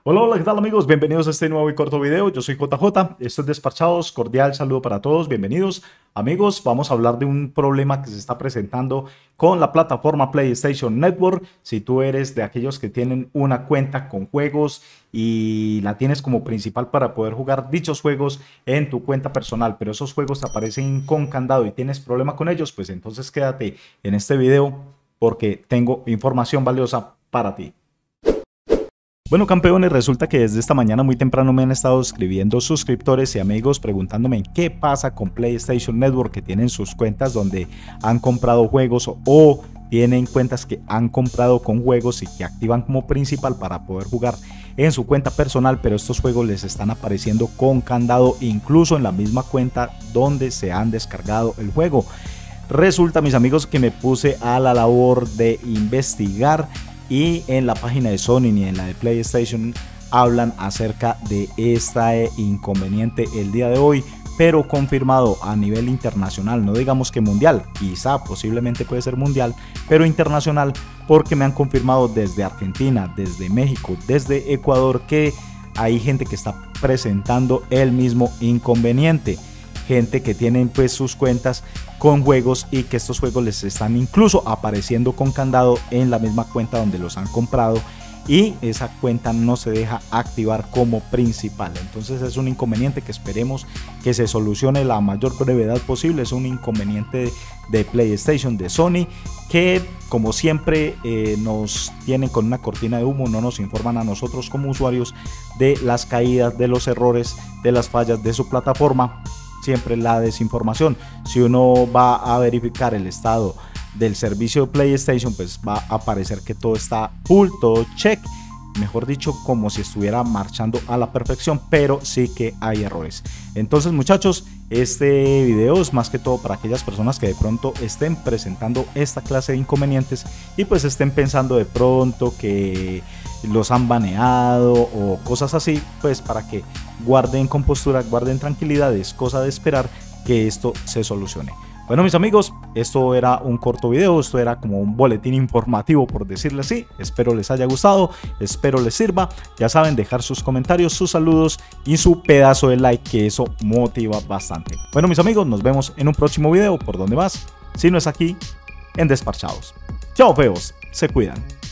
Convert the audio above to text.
Hola, hola, ¿qué tal amigos? Bienvenidos a este nuevo y corto video. Yo soy JJ, esto es Despachados, cordial saludo para todos, bienvenidos. Amigos, vamos a hablar de un problema que se está presentando con la plataforma PlayStation Network. Si tú eres de aquellos que tienen una cuenta con juegos y la tienes como principal para poder jugar dichos juegos en tu cuenta personal, pero esos juegos te aparecen con candado y tienes problema con ellos, pues entonces quédate en este video porque tengo información valiosa para ti. Bueno, campeones, resulta que desde esta mañana muy temprano me han estado escribiendo suscriptores y amigos preguntándome qué pasa con PlayStation Network, que tienen sus cuentas donde han comprado juegos o tienen cuentas que han comprado con juegos y que activan como principal para poder jugar en su cuenta personal, pero estos juegos les están apareciendo con candado incluso en la misma cuenta donde se han descargado el juego. Resulta, mis amigos, que me puse a la labor de investigar y en la página de Sony ni en la de PlayStation hablan acerca de este inconveniente el día de hoy, pero confirmado a nivel internacional, no digamos que mundial, quizá posiblemente puede ser mundial, pero internacional, porque me han confirmado desde Argentina, desde México, desde Ecuador, que hay gente que está presentando el mismo inconveniente. Gente que tienen pues sus cuentas con juegos y que estos juegos les están incluso apareciendo con candado en la misma cuenta donde los han comprado y esa cuenta no se deja activar como principal. Entonces es un inconveniente que esperemos que se solucione la mayor brevedad posible. Es un inconveniente de PlayStation, de Sony, que como siempre nos tienen con una cortina de humo, no nos informan a nosotros como usuarios de las caídas, de los errores, de las fallas de su plataforma. Siempre la desinformación. Si uno va a verificar el estado del servicio de PlayStation, pues va a aparecer que todo está full, todo check, mejor dicho, como si estuviera marchando a la perfección, pero sí que hay errores. Entonces, muchachos, este video es más que todo para aquellas personas que de pronto estén presentando esta clase de inconvenientes y pues estén pensando de pronto que los han baneado o cosas así, pues para que guarden compostura, guarden tranquilidad. Es cosa de esperar que esto se solucione. Bueno, mis amigos, esto era un corto video, esto era como un boletín informativo, por decirlo así. Espero les haya gustado, espero les sirva. Ya saben, dejar sus comentarios, sus saludos y su pedazo de like, que eso motiva bastante. Bueno, mis amigos, nos vemos en un próximo video. ¿Por dónde más? Si no es aquí, en Despachados. Chao, feos, se cuidan.